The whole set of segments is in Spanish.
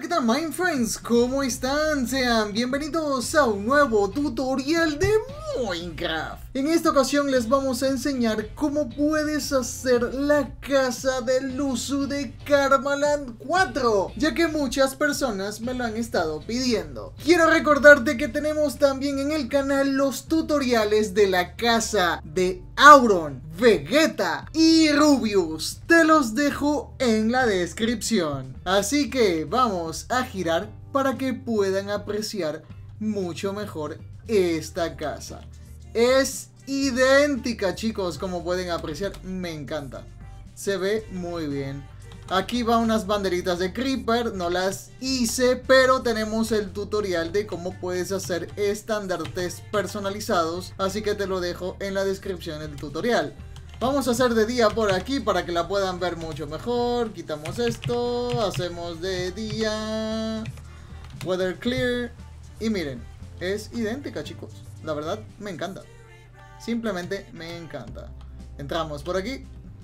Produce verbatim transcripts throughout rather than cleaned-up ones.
¿qué tal, my friends? ¿Cómo están? Sean bienvenidos a un nuevo tutorial de Minecraft. En esta ocasión les vamos a enseñar cómo puedes hacer la casa del Luzu de Karmaland cuatro, ya que muchas personas me lo han estado pidiendo. Quiero recordarte que tenemos también en el canal los tutoriales de la casa de Auron, Vegeta y Rubius. Te los dejo en la descripción. Así que vamos a girar para que puedan apreciar mucho mejor esta casa. Es idéntica, chicos, como pueden apreciar. Me encanta. Se ve muy bien. Aquí va unas banderitas de Creeper, no las hice, pero tenemos el tutorial de cómo puedes hacer estandartes personalizados, así que te lo dejo en la descripción del tutorial. Vamos a hacer de día por aquí para que la puedan ver mucho mejor. Quitamos esto, hacemos de día, weather clear, y miren, es idéntica, chicos. La verdad, me encanta. Simplemente me encanta. Entramos por aquí.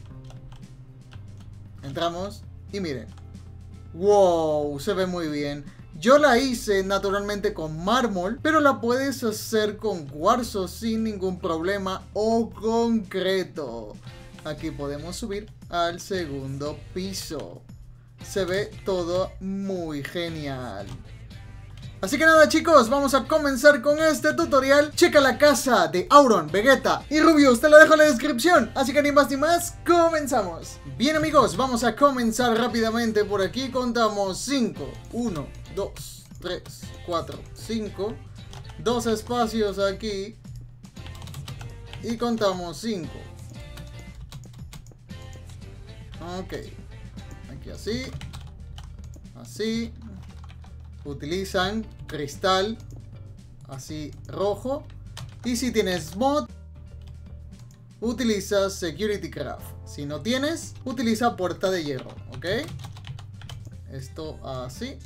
Entramos y miren. Wow, se ve muy bien. Yo la hice naturalmente con mármol, pero la puedes hacer con cuarzo sin ningún problema o concreto. Aquí podemos subir al segundo piso. Se ve todo muy genial. Así que nada, chicos, vamos a comenzar con este tutorial. Checa la casa de Auron, Vegeta y Rubius, te lo dejo en la descripción. Así que ni más ni más, comenzamos. Bien, amigos, vamos a comenzar rápidamente. Por aquí contamos cinco, uno, dos, tres, cuatro, cinco. Dos espacios aquí. Y contamos cinco. Ok. Aquí así. Así. Utilizan cristal así rojo, y si tienes mod utiliza security craft. Si no tienes, utiliza puerta de hierro. Ok, esto así.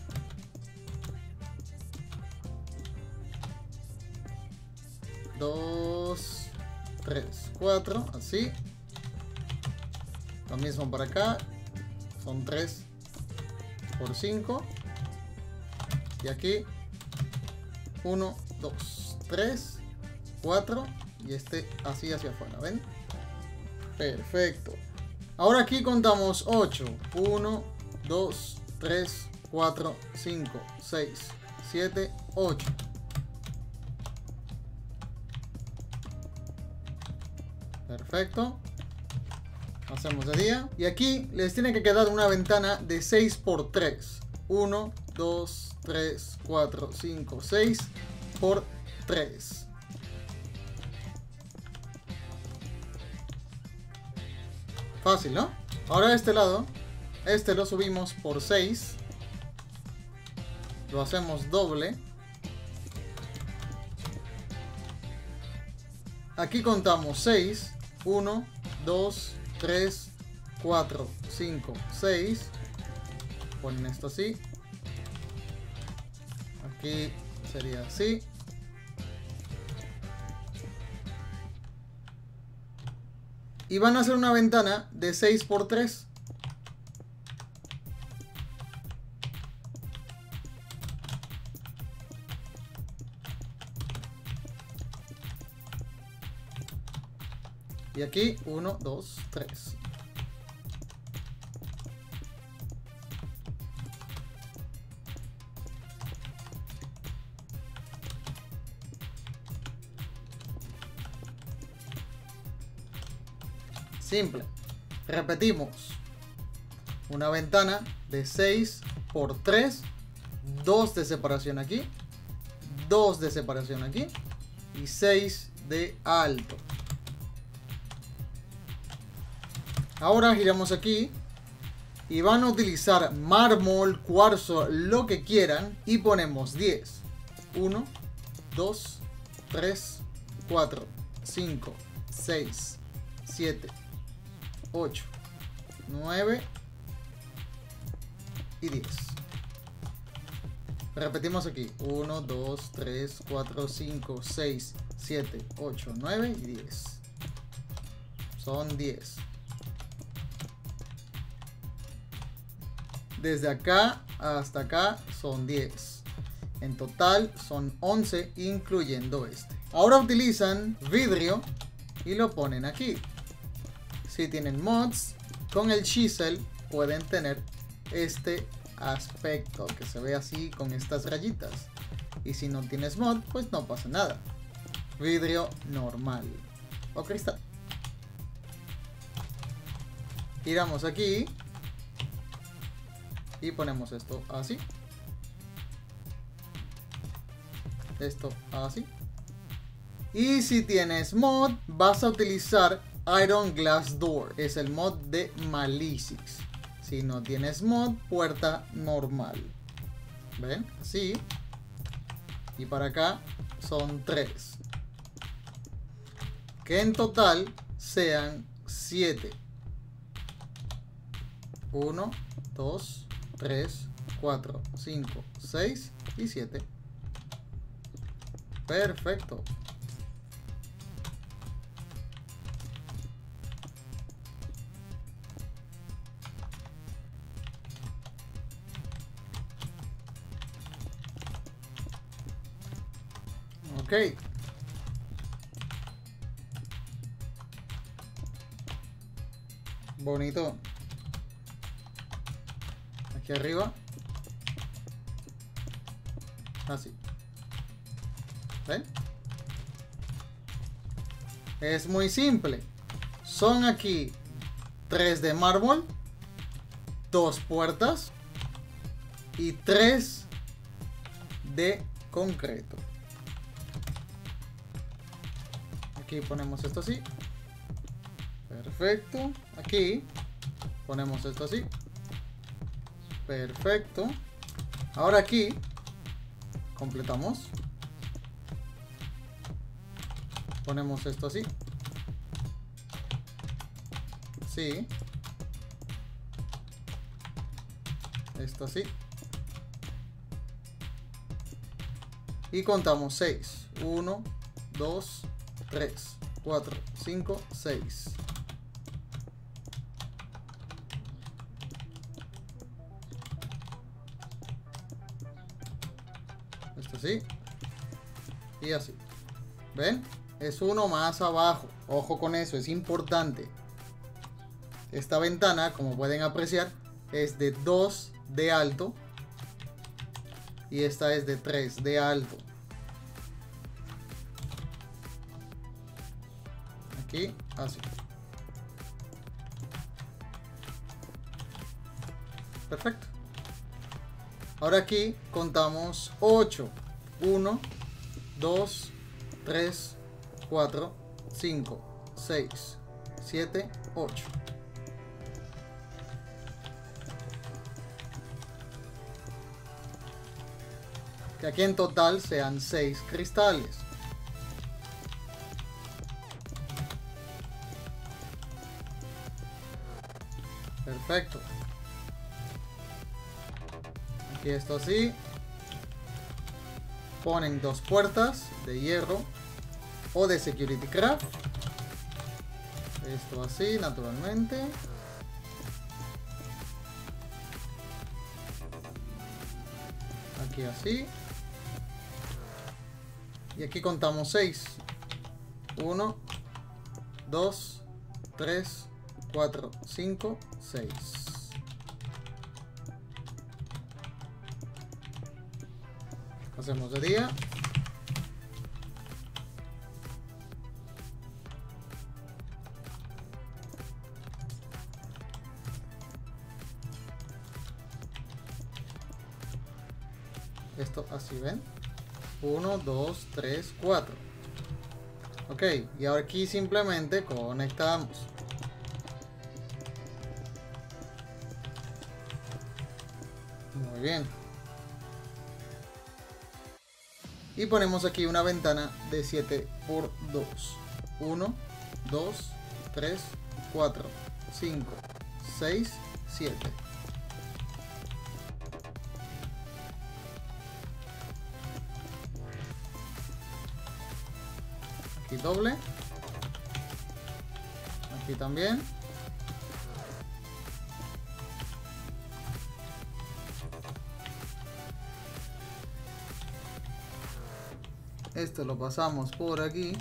Dos, tres, cuatro, así. Lo mismo para acá. Son tres por cinco. Y aquí uno, dos, tres, cuatro. Y este así hacia afuera, ¿ven? Perfecto. Ahora aquí contamos ocho. uno, dos, tres, cuatro, cinco, seis, siete, ocho. Perfecto. Hacemos de día. Y aquí les tiene que quedar una ventana de seis por tres. uno, dos, tres, cuatro, cinco, seis por tres. Fácil, ¿no? Ahora de este lado, este lo subimos por seis. Lo hacemos doble. Aquí contamos seis. uno, dos, tres, cuatro, cinco, seis. Ponen esto así. Aquí sería así. Y van a hacer una ventana de seis por tres. Y aquí uno, dos, tres. Simple. Repetimos. Una ventana de seis por tres. dos de separación aquí. dos de separación aquí. Y seis de alto. Ahora giramos aquí. Y van a utilizar mármol, cuarzo, lo que quieran. Y ponemos diez. uno, dos, tres, cuatro, cinco, seis, siete, ocho, nueve y diez. Repetimos aquí. uno, dos, tres, cuatro, cinco, seis, siete, ocho, nueve y diez. Son diez. Desde acá hasta acá son diez. En total son once, incluyendo este. Ahora utilizan vidrio y lo ponen aquí. Si tienen mods, con el chisel pueden tener este aspecto que se ve así con estas rayitas. Y si no tienes mod, pues no pasa nada. Vidrio normal o cristal. Giramos aquí y ponemos esto así. Esto así. Y si tienes mod, vas a utilizar Iron Glass Door. Es el mod de Malisix. Si no tienes mod, puerta normal. ¿Ven? Así. Y para acá son tres. Que en total sean siete. uno, dos, tres, cuatro, cinco, seis y siete. Perfecto. Ok. Bonito. Aquí arriba. Así. ¿Ven? Es muy simple. Son aquí tres de mármol, dos puertas y tres de concreto. Aquí ponemos esto así. Perfecto. Aquí ponemos esto así. Perfecto. Ahora aquí completamos. Ponemos esto así. Sí. Esto así. Y contamos seis. uno, dos, tres, cuatro, cinco, seis. Esto así. Y así. ¿Ven? Es uno más abajo. Ojo con eso, es importante. Esta ventana, como pueden apreciar, es de dos de alto. Y esta es de tres de alto. Aquí, así. Perfecto. Ahora aquí contamos ocho. uno, dos, tres, cuatro, cinco, seis, siete, ocho. Que aquí en total sean seis cristales. Perfecto. Aquí esto así. Ponen dos puertas de hierro o de security craft. Esto así, naturalmente. Aquí así. Y aquí contamos seis. uno, dos, tres, cuatro, cinco, seis. Hacemos de día. Esto así, ¿ven? uno, dos, tres, cuatro. Ok, y ahora aquí simplemente conectamos. Muy bien. Y ponemos aquí una ventana de siete por dos. uno, dos, tres, cuatro, cinco, seis, siete. Aquí doble. Aquí también. Esto lo pasamos por aquí.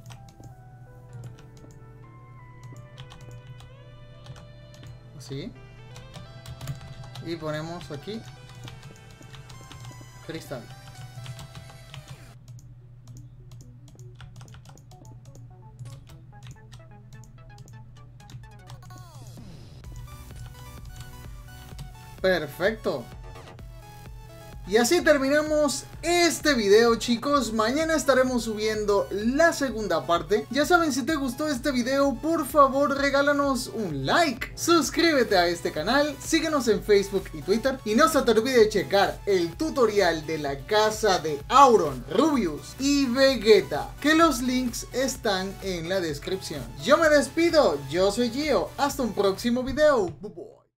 Así. Y ponemos aquí cristal. Perfecto. Y así terminamos este video, chicos. Mañana estaremos subiendo la segunda parte. Ya saben, si te gustó este video, por favor regálanos un like, suscríbete a este canal, síguenos en Facebook y Twitter, y no se te olvide checar el tutorial de la casa de Auron, Rubius y Vegeta, que los links están en la descripción. Yo me despido, yo soy Gio, hasta un próximo video.